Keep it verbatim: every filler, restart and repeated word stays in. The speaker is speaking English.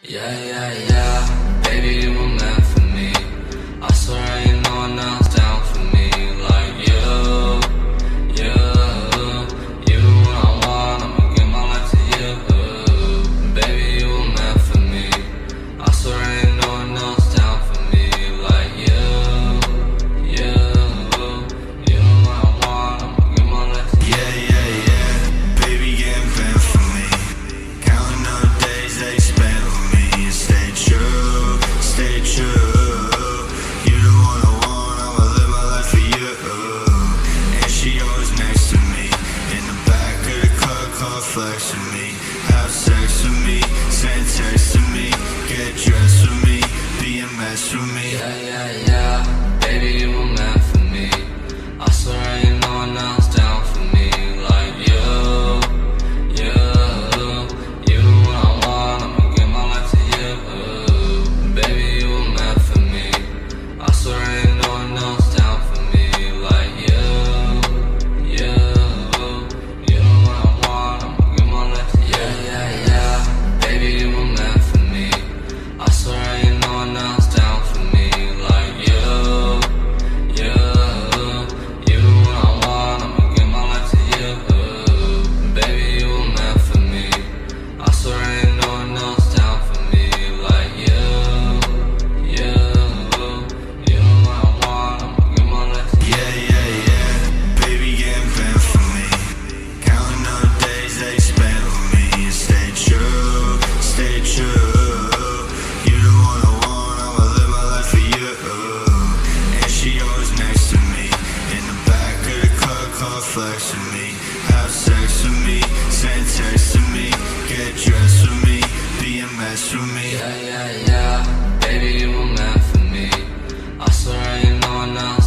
Yeah, yeah, yeah, baby, you were meant for me. I swear ain't no one else down for me like you, you. You the one I want, I'ma give my life to you. Baby, you were meant for me. I swear ain't no one else down for me like you, you. You the one I want, I'ma give my life to you. Yeah, yeah, yeah, baby, getting bent for me. Counting up days they spent with me. Stay true, stay true. You the one I want, I'ma live my life for you. And she always next to me, in the back of the car, car flexing me. Have sex with me, send text to me, get dressed with me, be a mess with me. Yeah, yeah, yeah, baby, you were meant for me. I swear ain't no one else down for me like you, you. You the one I want, I'ma give my life to you. Baby, you were meant for me. I swear ain't no one else down for me like you, you. You the one I want, I'ma give my life to you. Yeah, yeah, yeah, baby, you were meant for me. I swear ain't no one else down for me like you, you. You the one I want, I'ma give my life to you. Baby, you were meant for me. I swear ain't no one else down for me like you, you. You the one I want, I'ma give my life to you. Yeah, yeah, yeah, baby, getting bent for me. Counting up days they spent with me. Stay true, stay true. You the one I want, I'ma live my life for you. And she always next to me, in the back of the car, car flexing me. Have sex with me, send text to me, get dressed with me, be a mess with me. Yeah, yeah, yeah, baby, you were meant for me. I swear ain't no one else